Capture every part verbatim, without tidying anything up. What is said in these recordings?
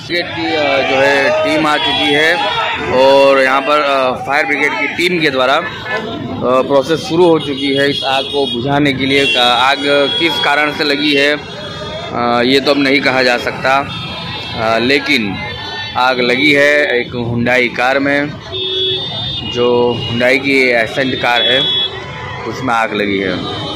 Brigade की जो है टीम आ चुकी है और यहाँ पर फायर ब्रिगेड की टीम के द्वारा प्रोसेस शुरू हो चुकी है इस आग को बुझाने के लिए। आग किस कारण से लगी है ये तो अब नहीं कहा जा सकता, लेकिन आग लगी है एक हुंडई कार में, जो हुंडई की एसेंट कार है उसमें आग लगी है।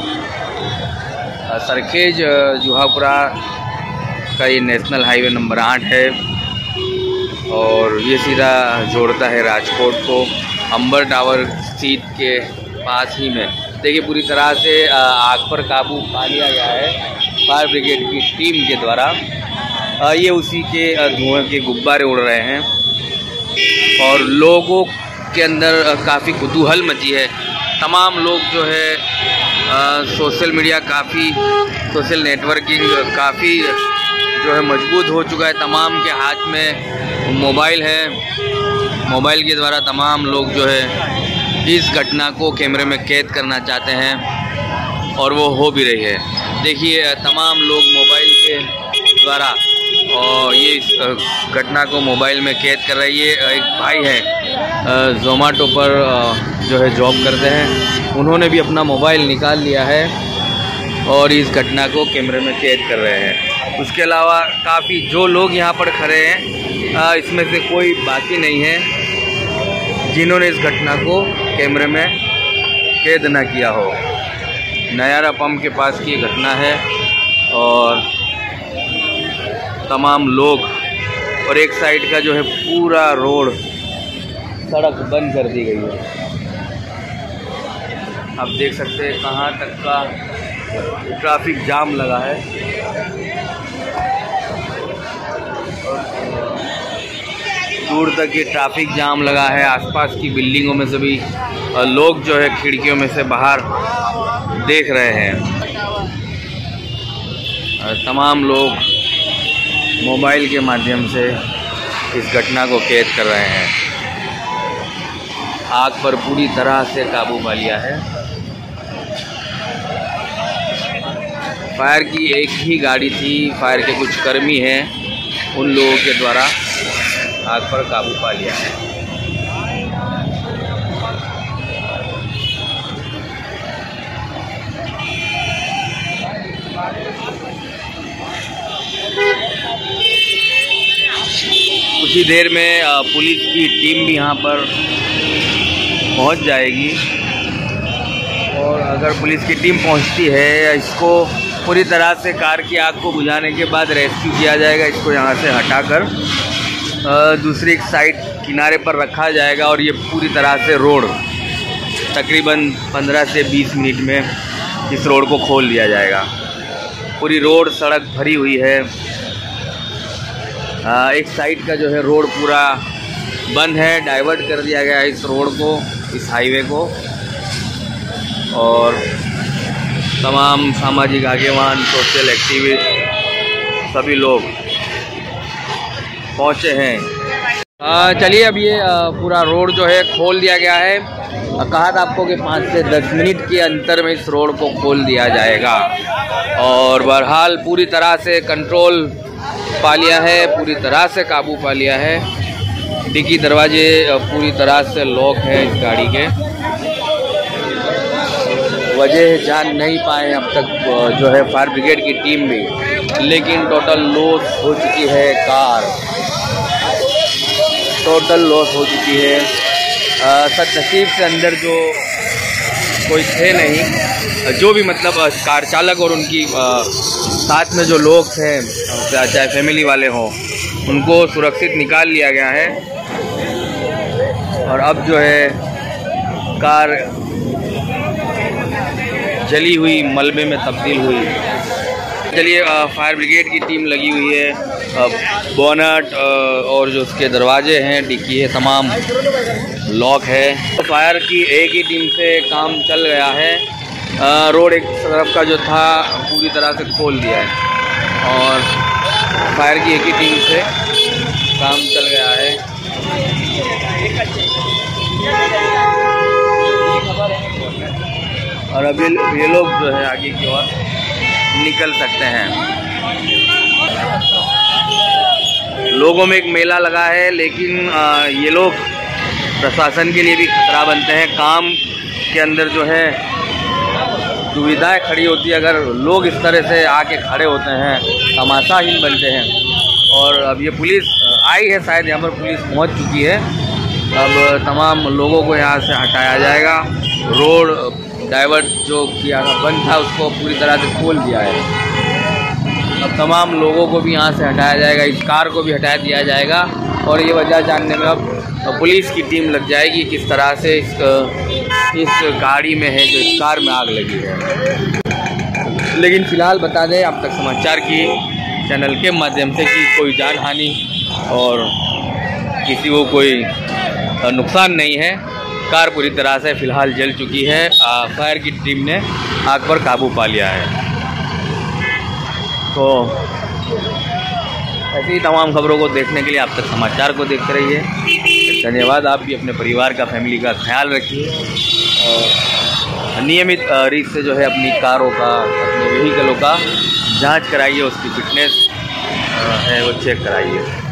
सरखेज जुहापुरा का ये नेशनल हाईवे नंबर आठ है और ये सीधा जोड़ता है राजकोट को अंबर टावर सीट के पास ही में। देखिए पूरी तरह से आग पर काबू पा लिया गया है फायर ब्रिगेड की टीम के द्वारा। ये उसी के धुएं के गुब्बारे उड़ रहे हैं और लोगों के अंदर काफ़ी कुतूहल मची है। तमाम लोग जो है आ, सोशल मीडिया काफ़ी सोशल नेटवर्किंग काफ़ी जो है मजबूत हो चुका है। तमाम के हाथ में मोबाइल है, मोबाइल के द्वारा तमाम लोग जो है इस घटना को कैमरे में कैद करना चाहते हैं और वो हो भी रही है। देखिए तमाम लोग मोबाइल के द्वारा और ये इस घटना को मोबाइल में कैद कर रही है। एक भाई है जोमेटो पर जो है जॉब करते हैं, उन्होंने भी अपना मोबाइल निकाल लिया है और इस घटना को कैमरे में कैद कर रहे हैं। उसके अलावा काफ़ी जो लोग यहाँ पर खड़े हैं इसमें से कोई बाकी नहीं है जिन्होंने इस घटना को कैमरे में कैद ना किया हो। नयारा पंप के पास की घटना है और तमाम लोग और एक साइड का जो है पूरा रोड सड़क बंद कर दी गई है। आप देख सकते हैं कहाँ तक का ट्रैफिक जाम लगा है। दूर तक ये ट्रैफिक जाम लगा है। आसपास की बिल्डिंगों में से भी लोग जो है खिड़कियों में से बाहर देख रहे हैं। तमाम लोग मोबाइल के माध्यम से इस घटना को कैद कर रहे हैं। आग पर पूरी तरह से काबू पा लिया है। फायर की एक ही गाड़ी थी, फायर के कुछ कर्मी हैं, उन लोगों के द्वारा आग पर काबू पा लिया है। कुछ ही देर में पुलिस की टीम भी यहाँ पर पहुँच जाएगी और अगर पुलिस की टीम पहुँचती है इसको पूरी तरह से कार की आग को बुझाने के बाद रेस्क्यू किया जाएगा। इसको यहाँ से हटाकर दूसरी साइड किनारे पर रखा जाएगा और ये पूरी तरह से रोड तकरीबन पंद्रह से बीस मिनट में इस रोड को खोल दिया जाएगा। पूरी रोड सड़क भरी हुई है। आ, एक साइड का जो है रोड पूरा बंद है, डाइवर्ट कर दिया गया है इस रोड को, इस हाईवे को। और तमाम सामाजिक आगेवान, सोशल एक्टिविस्ट सभी लोग पहुँचे हैं। चलिए अब ये आ, पूरा रोड जो है खोल दिया गया है। कहा था आपको कि पाँच से दस मिनट के अंतर में इस रोड को खोल दिया जाएगा और बहरहाल पूरी तरह से कंट्रोल पा लिया है, पूरी तरह से काबू पा लिया है। डिक्की दरवाजे पूरी तरह से लॉक हैं इस गाड़ी के। वजह जान नहीं पाए अब तक जो है फायर ब्रिगेड की टीम भी, लेकिन टोटल लॉस हो चुकी है कार, टोटल लॉस हो चुकी है। सदनसीब से अंदर जो कोई थे नहीं, जो भी मतलब कार चालक और उनकी आ, साथ में जो लोग थे चाहे फैमिली वाले हों, उनको सुरक्षित निकाल लिया गया है और अब जो है कार जली हुई मलबे में तब्दील हुई। चलिए फायर ब्रिगेड की टीम लगी हुई है। बोनट और जो उसके दरवाजे हैं, डिक्की है, तमाम लॉक है। फायर की एक ही टीम से काम चल गया है। आ, रोड एक तरफ का जो था पूरी तरह से खोल दिया है और फायर की एक ही टीम से काम चल गया है। और अभी ये लोग जो है आगे की ओर निकल सकते हैं। लोगों में एक मेला लगा है, लेकिन ये लोग प्रशासन के लिए भी खतरा बनते हैं। काम के अंदर जो है दुविधाएं खड़ी होती है, अगर लोग इस तरह से आके खड़े होते हैं, तमाशाहीन बनते हैं। और अब ये पुलिस आई है, शायद यहाँ पर पुलिस पहुँच चुकी है। अब तमाम लोगों को यहाँ से हटाया जाएगा। रोड डाइवर्ट जो किया था बंद था, उसको पूरी तरह से खोल दिया है। अब तमाम लोगों को भी यहाँ से हटाया जाएगा, इस कार को भी हटा दिया जाएगा। और ये वजह जानने में अब पुलिस की टीम लग जाएगी किस तरह से इस इस गाड़ी में है, जो इस कार में आग लगी है। लेकिन फ़िलहाल बता दें आप तक समाचार की चैनल के माध्यम से कि कोई जान हानि और किसी को कोई नुकसान नहीं है। कार पूरी तरह से फ़िलहाल जल चुकी है। फायर की टीम ने आग पर काबू पा लिया है। तो ऐसी ही तमाम खबरों को देखने के लिए आप तक समाचार को देखते रहिए। धन्यवाद। आप भी अपने परिवार का, फैमिली का ख्याल रखिए और नियमित रीत से जो है अपनी कारों का, अपने व्हीकलों का जांच कराइए, उसकी फिटनेस है वो चेक कराइए।